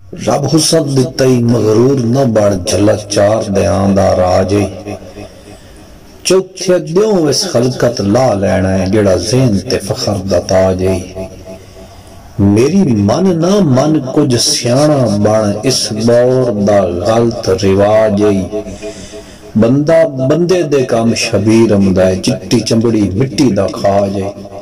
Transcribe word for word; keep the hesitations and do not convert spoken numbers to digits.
रब हुसन दित्तई मगरूर न बन झला चार दयां दा राज चौथे द्यों इस खलकत ला लैना है जेड़ा ज़हन ते फखर दा ताज है। मेरी मन ना मन कुछ सियाणा बन इस दौर दा गलत रिवाज है। बंदा बंदे दे काम शबीर आंदा है चिट्टी चंबड़ी मिट्टी दा खाज है।